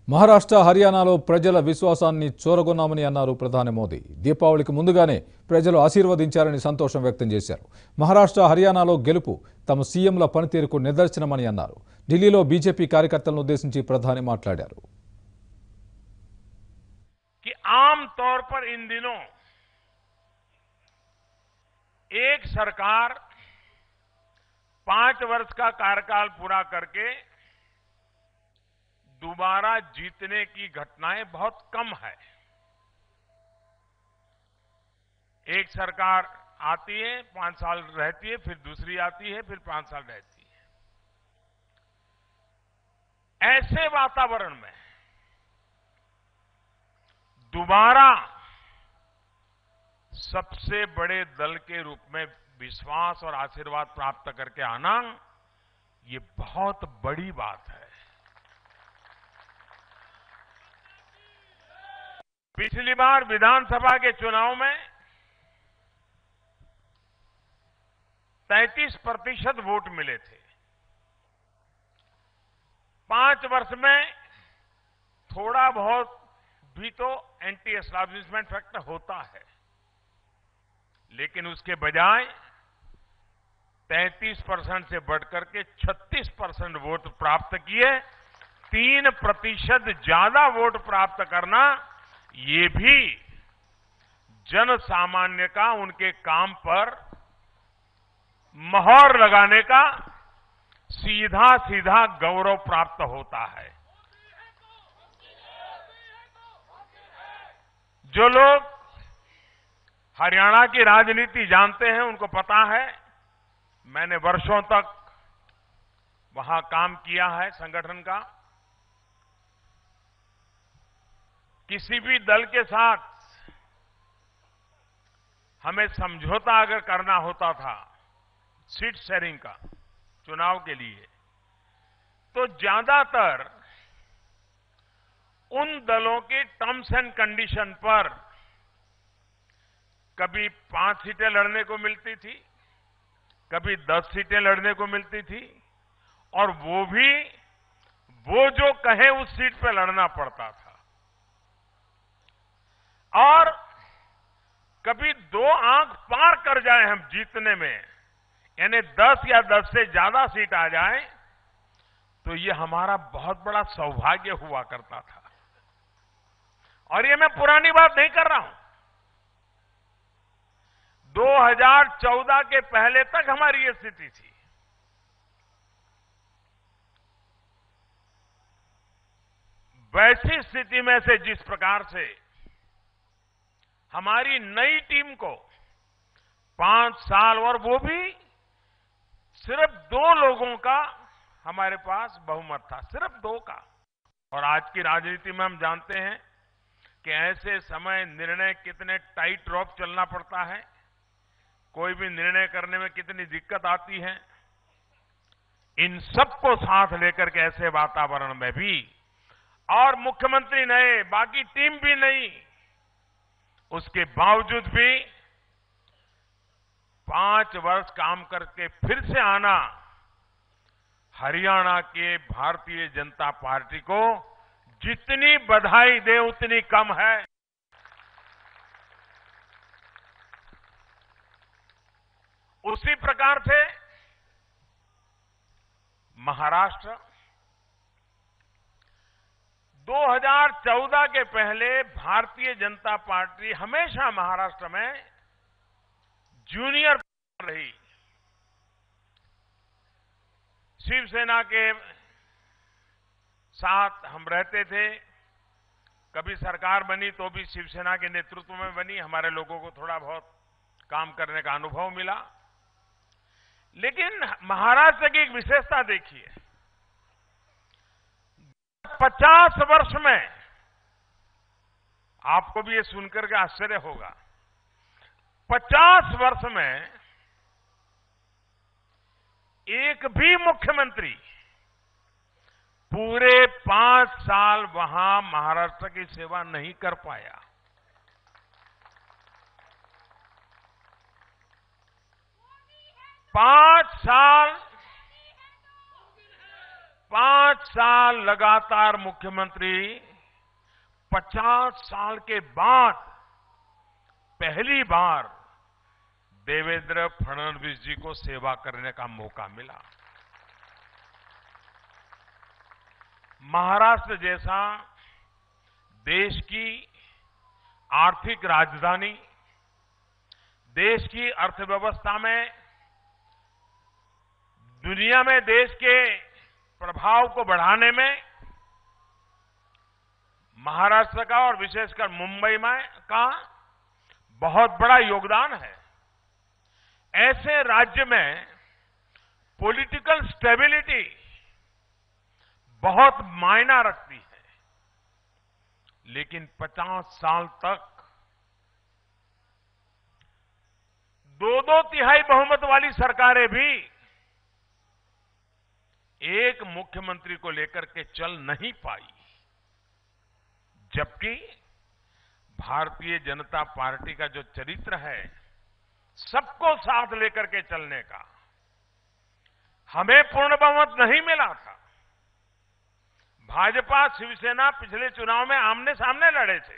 మహారాష్ట్ర హర్యానాలో ప్రజల విశ్వాసాన్ని చూరగొన్నామని అన్నారు ప్రధాని మోదీ. దీపావళికి ముందుగానే ప్రజలు ఆశీర్వదించారని సంతోషం వ్యక్తం చేశారు. మహారాష్ట్ర హర్యానాలో గెలుపు తమ సీఎంల పనితీరుకు నిదర్శనమని అన్నారు. ఢిల్లీలో బీజేపీ కార్యకర్తలను ఉద్దేశించి ప్రధాని మాట్లాడారు. कि आम तौर पर इन दिनों एक सरकार 5 वर्ष का कार्यकाल पूरा करके दोबारा जीतने की घटनाएं बहुत कम है। एक सरकार आती है, 5 साल रहती है, फिर दूसरी आती है, फिर 5 साल रहती है। ऐसे वातावरण में दोबारा सबसे बड़े दल के रूप में विश्वास और आशीर्वाद प्राप्त करके आना, ये बहुत बड़ी बात है। पिछली बार विधानसभा के चुनाव में 33% वोट मिले थे। 5 वर्ष में थोड़ा बहुत भी तो एंटी एस्टैब्लिशमेंट फैक्टर होता है, लेकिन उसके बजाय 33% से बढ़कर के 36% वोट प्राप्त किए। 3% ज्यादा वोट प्राप्त करना, ये भी जन सामान्य का उनके काम पर मोहर लगाने का सीधा सीधा गौरव प्राप्त होता है। जो लोग हरियाणा की राजनीति जानते हैं, उनको पता है, मैंने वर्षों तक वहां काम किया है संगठन का। किसी भी दल के साथ हमें समझौता अगर करना होता था सीट शेयरिंग का चुनाव के लिए, तो ज्यादातर उन दलों के टर्म्स एंड कंडीशन पर कभी 5 सीटें लड़ने को मिलती थी, कभी 10 सीटें लड़ने को मिलती थी, और वो भी वो जो कहे उस सीट पे लड़ना पड़ता था। और कभी 2 आंख पार कर जाए हम जीतने में, यानी 10 या 10 से ज्यादा सीट आ जाए, तो ये हमारा बहुत बड़ा सौभाग्य हुआ करता था। और ये मैं पुरानी बात नहीं कर रहा हूं। 2014 के पहले तक हमारी ये स्थिति थी। वैसी स्थिति में से जिस प्रकार से हमारी नई टीम को 5 साल, और वो भी सिर्फ 2 लोगों का हमारे पास बहुमत था, सिर्फ 2 का। और आज की राजनीति में हम जानते हैं कि ऐसे समय निर्णय कितने टाइट रॉप चलना पड़ता है, कोई भी निर्णय करने में कितनी दिक्कत आती है। इन सबको साथ लेकर के ऐसे वातावरण में भी, और मुख्यमंत्री नए, बाकी टीम भी नहीं, उसके बावजूद भी 5 वर्ष काम करके फिर से आना, हरियाणा के भारतीय जनता पार्टी को जितनी बधाई दे उतनी कम है। उसी प्रकार से महाराष्ट्र 2014 के पहले भारतीय जनता पार्टी हमेशा महाराष्ट्र में जूनियर रही। शिवसेना के साथ हम रहते थे, कभी सरकार बनी तो भी शिवसेना के नेतृत्व में बनी, हमारे लोगों को थोड़ा बहुत काम करने का अनुभव मिला। लेकिन महाराष्ट्र की एक विशेषता देखिए, 50 वर्ष में, आपको भी ये सुनकर के आश्चर्य होगा, 50 वर्ष में एक भी मुख्यमंत्री पूरे 5 साल वहां महाराष्ट्र की सेवा नहीं कर पाया। 5 साल 5 साल लगातार मुख्यमंत्री 50 साल के बाद पहली बार देवेंद्र फडणवीस जी को सेवा करने का मौका मिला। महाराष्ट्र जैसा देश की आर्थिक राजधानी, देश की अर्थव्यवस्था में, दुनिया में देश के प्रभाव को बढ़ाने में महाराष्ट्र का और विशेषकर मुंबई में का बहुत बड़ा योगदान है। ऐसे राज्य में पॉलिटिकल स्टेबिलिटी बहुत मायना रखती है, लेकिन 50 साल तक 2-2 तिहाई बहुमत वाली सरकारें भी एक मुख्यमंत्री को लेकर के चल नहीं पाई, जबकि भारतीय जनता पार्टी का जो चरित्र है सबको साथ लेकर के चलने का, हमें पूर्ण बहुमत नहीं मिला था। भाजपा शिवसेना पिछले चुनाव में आमने सामने लड़े थे,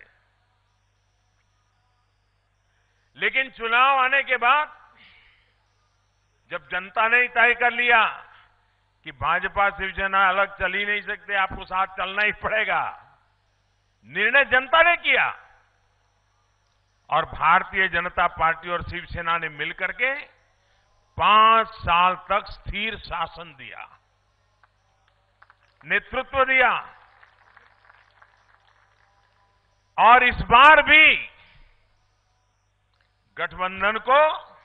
लेकिन चुनाव आने के बाद जब जनता ने तय कर लिया कि भाजपा शिवसेना अलग चल ही नहीं सकते, आपको साथ चलना ही पड़ेगा, निर्णय जनता ने किया और भारतीय जनता पार्टी और शिवसेना ने मिलकर के 5 साल तक स्थिर शासन दिया, नेतृत्व दिया। और इस बार भी गठबंधन को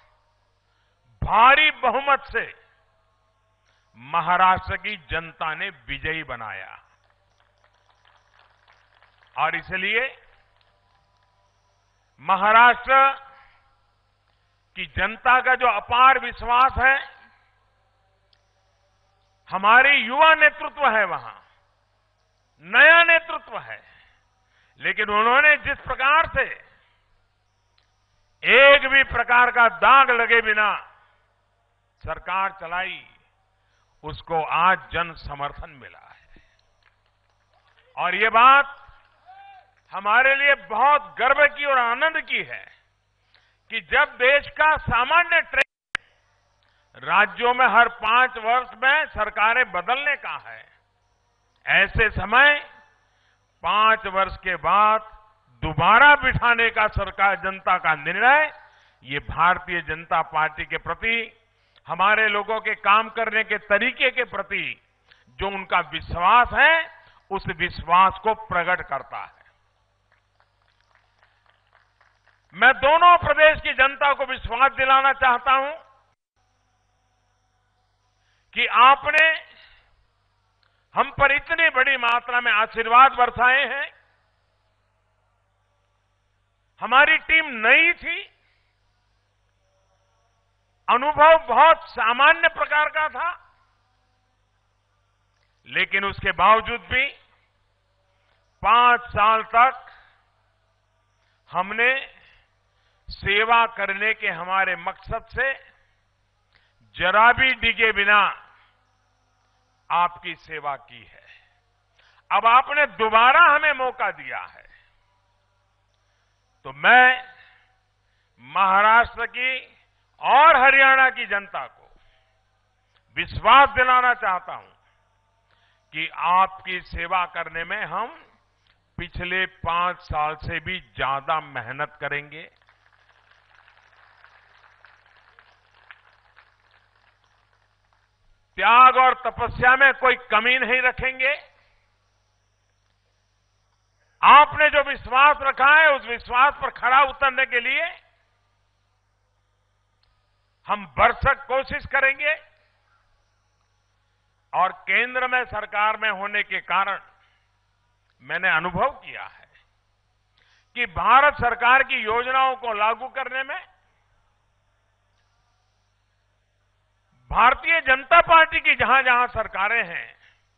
भारी बहुमत से महाराष्ट्र की जनता ने विजयी बनाया और इसलिए महाराष्ट्र की जनता का जो अपार विश्वास है, हमारी युवा नेतृत्व है, वहां नया नेतृत्व है, लेकिन उन्होंने जिस प्रकार से एक भी प्रकार का दाग लगे बिना सरकार चलाई, उसको आज जन समर्थन मिला है। और ये बात हमारे लिए बहुत गर्व की और आनंद की है कि जब देश का सामान्य ट्रेंड राज्यों में हर 5 वर्ष में सरकारें बदलने का है, ऐसे समय 5 वर्ष के बाद दोबारा बिठाने का सरकार जनता का निर्णय, ये भारतीय जनता पार्टी के प्रति, हमारे लोगों के काम करने के तरीके के प्रति जो उनका विश्वास है, उस विश्वास को प्रकट करता है। मैं दोनों प्रदेश की जनता को विश्वास दिलाना चाहता हूं कि आपने हम पर इतनी बड़ी मात्रा में आशीर्वाद बरसाए हैं। हमारी टीम नई थी, अनुभव बहुत सामान्य प्रकार का था, लेकिन उसके बावजूद भी 5 साल तक हमने सेवा करने के हमारे मकसद से जरा भी डिगे बिना आपकी सेवा की है। अब आपने दोबारा हमें मौका दिया है, तो मैं महाराष्ट्र की और हरियाणा की जनता को विश्वास दिलाना चाहता हूं कि आपकी सेवा करने में हम पिछले 5 साल से भी ज्यादा मेहनत करेंगे। त्याग और तपस्या में कोई कमी नहीं रखेंगे। आपने जो विश्वास रखा है, उस विश्वास पर खरा उतरने के लिए हम भरसक कोशिश करेंगे। और केंद्र में सरकार में होने के कारण मैंने अनुभव किया है कि भारत सरकार की योजनाओं को लागू करने में भारतीय जनता पार्टी की जहां जहां सरकारें हैं,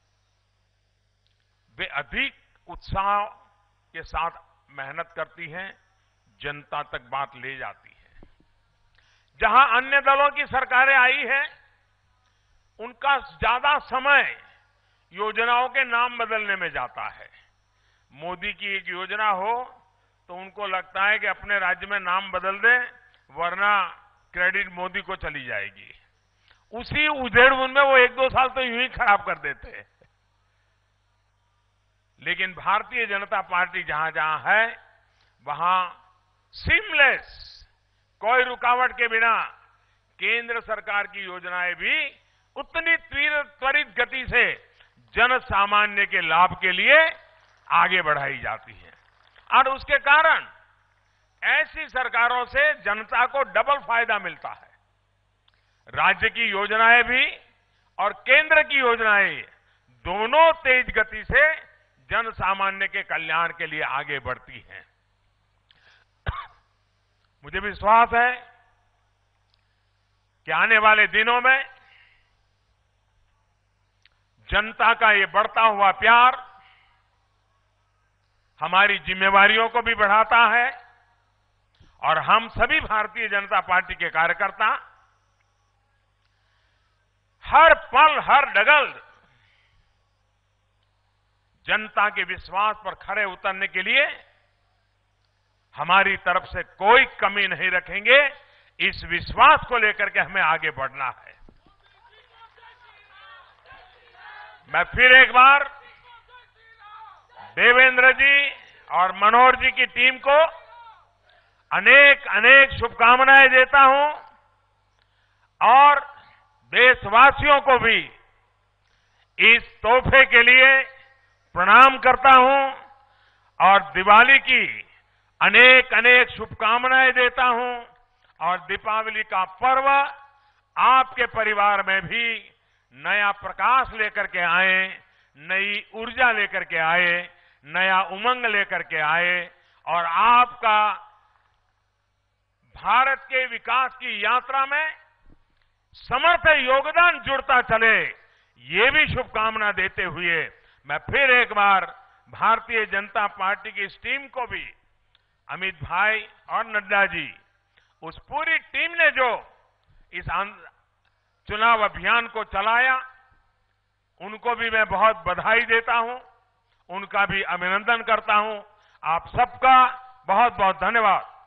वे अधिक उत्साह के साथ मेहनत करती हैं, जनता तक बात ले जाती है। जहां अन्य दलों की सरकारें आई हैं, उनका ज्यादा समय योजनाओं के नाम बदलने में जाता है। मोदी की एक योजना हो तो उनको लगता है कि अपने राज्य में नाम बदल दें, वरना क्रेडिट मोदी को चली जाएगी। उसी उधेड़-बुन में वो 1-2 साल तो यूं ही खराब कर देते हैं। लेकिन भारतीय जनता पार्टी जहां जहां है, वहां सीमलेस, कोई रुकावट के बिना केंद्र सरकार की योजनाएं भी उतनी त्वरित गति से जन सामान्य के लाभ के लिए आगे बढ़ाई जाती है। और उसके कारण ऐसी सरकारों से जनता को डबल फायदा मिलता है। राज्य की योजनाएं भी और केंद्र की योजनाएं दोनों तेज गति से जन सामान्य के कल्याण के लिए आगे बढ़ती हैं। मुझे विश्वास है कि आने वाले दिनों में जनता का ये बढ़ता हुआ प्यार हमारी जिम्मेवारियों को भी बढ़ाता है और हम सभी भारतीय जनता पार्टी के कार्यकर्ता हर पल, हर डगल जनता के विश्वास पर खरे उतरने के लिए हमारी तरफ से कोई कमी नहीं रखेंगे। इस विश्वास को लेकर के हमें आगे बढ़ना है। मैं फिर एक बार देवेंद्र जी और मनोहर जी की टीम को अनेक अनेक शुभकामनाएं देता हूं और देशवासियों को भी इस तोहफे के लिए प्रणाम करता हूं और दिवाली की अनेक अनेक शुभकामनाएं देता हूं और दीपावली का पर्व आपके परिवार में भी नया प्रकाश लेकर के आए, नई ऊर्जा लेकर के आए, नया उमंग लेकर के आए और आपका भारत के विकास की यात्रा में समर्थ योगदान जुड़ता चले, ये भी शुभकामना देते हुए मैं फिर एक बार भारतीय जनता पार्टी की इस टीम को भी, अमित भाई और नड्डा जी, उस पूरी टीम ने जो इस चुनाव अभियान को चलाया, उनको भी मैं बहुत बधाई देता हूं, उनका भी अभिनंदन करता हूं। आप सबका बहुत बहुत धन्यवाद।